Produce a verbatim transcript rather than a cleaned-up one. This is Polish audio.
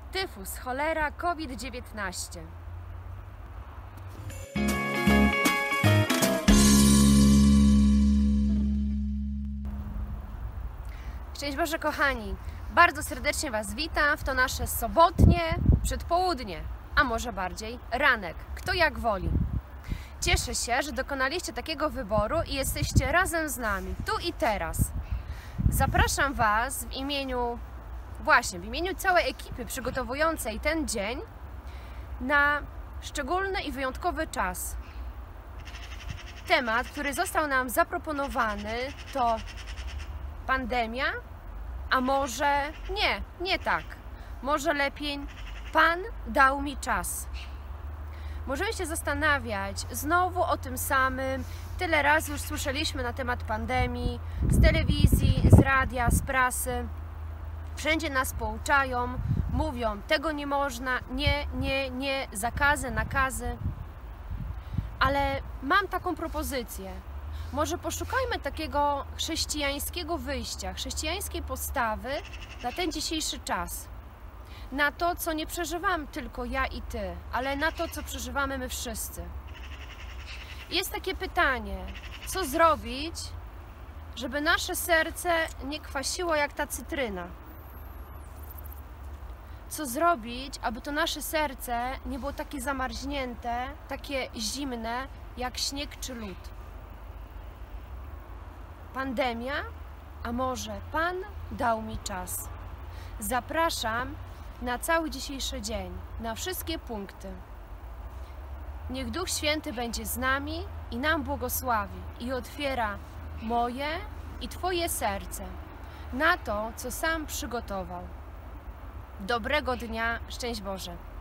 tyfus, cholera, COVID dziewiętnaście. Szczęść Boże, kochani! Bardzo serdecznie Was witam w to nasze sobotnie przedpołudnie, a może bardziej ranek, kto jak woli. Cieszę się, że dokonaliście takiego wyboru i jesteście razem z nami, tu i teraz. Zapraszam Was w imieniu, właśnie w imieniu całej ekipy przygotowującej ten dzień na szczególny i wyjątkowy czas. Temat, który został nam zaproponowany, to pandemia, a może nie, nie tak. Może lepiej Pan dał mi czas. Możemy się zastanawiać znowu o tym samym. Tyle razy już słyszeliśmy na temat pandemii, z telewizji, z radia, z prasy. Wszędzie nas pouczają, mówią, tego nie można, nie, nie, nie, zakazy, nakazy. Ale mam taką propozycję. Może poszukajmy takiego chrześcijańskiego wyjścia, chrześcijańskiej postawy na ten dzisiejszy czas. Na to, co nie przeżywam tylko ja i Ty, ale na to, co przeżywamy my wszyscy. Jest takie pytanie, co zrobić, żeby nasze serce nie kwasiło jak ta cytryna? Co zrobić, aby to nasze serce nie było takie zamarznięte, takie zimne, jak śnieg czy lód? Pandemia, a może Pan dał mi czas? Zapraszam na cały dzisiejszy dzień, na wszystkie punkty. Niech Duch Święty będzie z nami i nam błogosławi i otwiera moje i Twoje serce na to, co sam przygotował. Dobrego dnia, szczęść Boże!